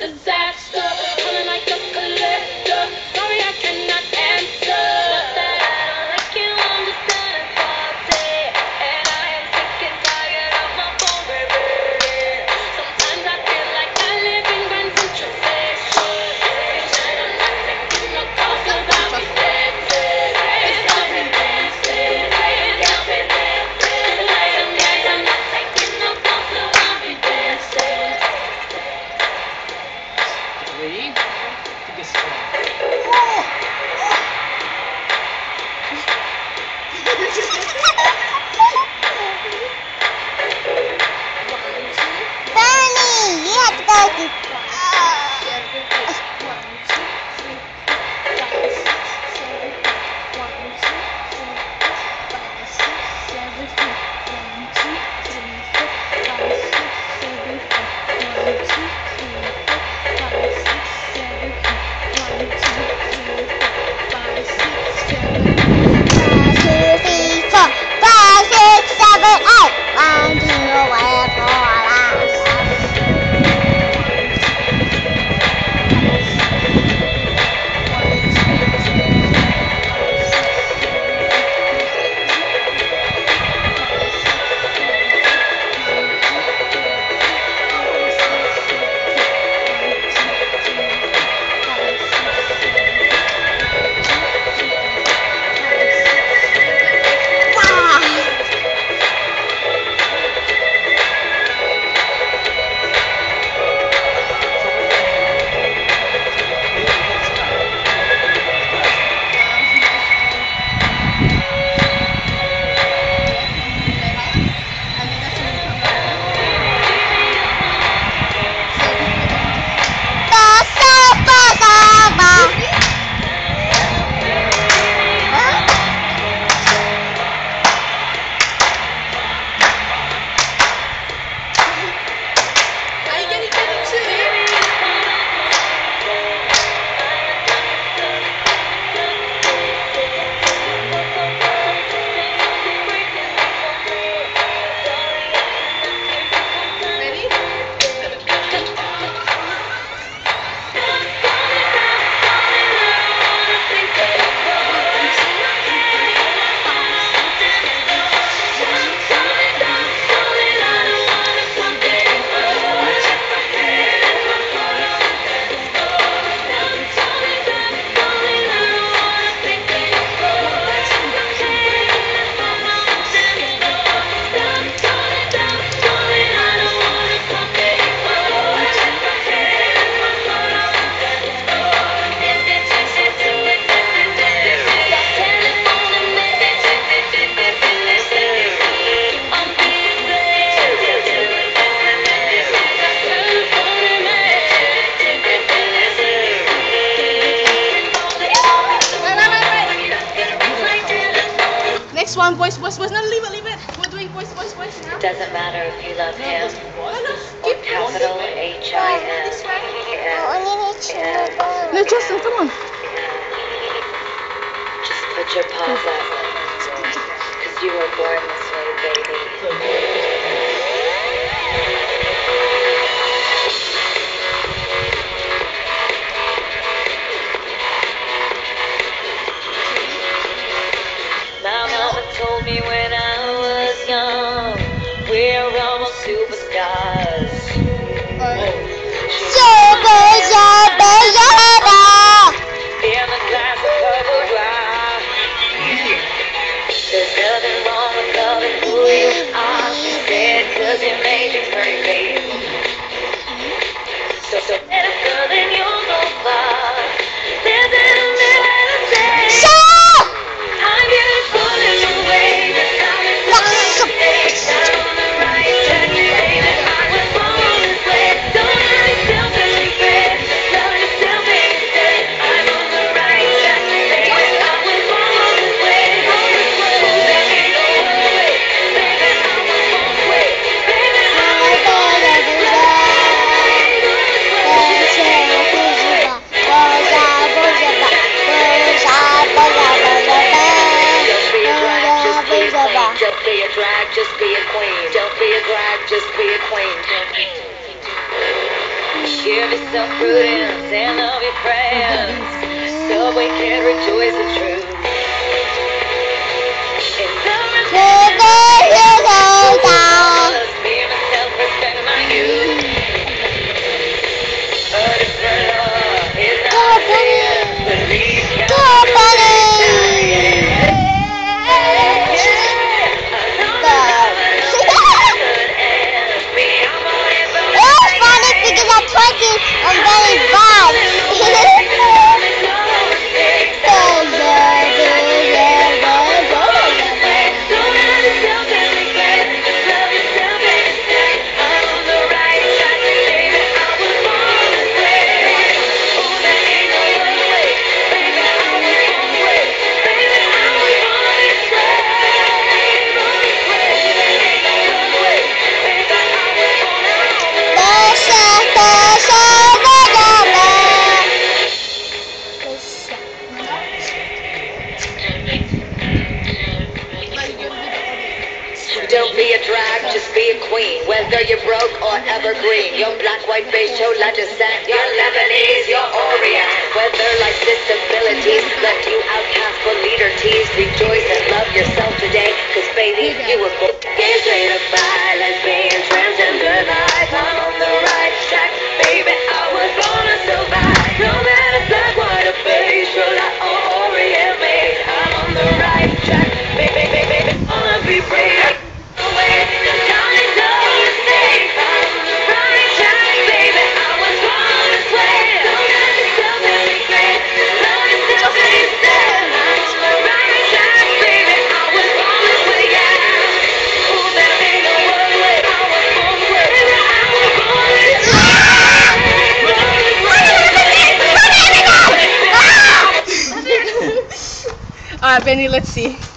disaster. Calling like a collector. Sorry, I cannot answer. Not that I don't like you, I'm just done party. And I am sick and tired of my phone ringing. Sometimes I feel like I live in Grand Central Station. Every night I'm not taking no calls 'cause I'll be dancing. It's I'll be dancing. I'll be dancing. Some nights I'm not taking no calls 'cause I'll be dancing. Ready? To get started. Bernie, you have to go to. Next one, boys. No, leave it. We're doing boys now. Doesn't matter if you love him or Keep capital H-I-M. No, Justin, come on. Just put your paws up, 'cause you were born this way, baby. My mama told me when I was young, we're almost superstars. In the glass of bubble dry. There's nothing wrong with loving who you are, she said. self-prudence and love your friends. Subway can rejoice the truth. In summer, be myself, respect my youth. But if the love is not there, believe you can It's funny because I told you I'm very Don't be a drag, just be a queen. Whether you're broke or evergreen, your black, white, beige, chola descent, your Lebanese, your Orient. Whether life's disabilities left you outcast but leader teased, rejoice and love yourself today, cause baby, you were born. Gay, straight up, bi, lesbian, transgender life, I'm on the right track, baby, I was born to survive. No matter black, white, or beige, chola or Orient made, I'm on the right track, baby, baby, baby, wanna be brave. Alright, Benny, let's see.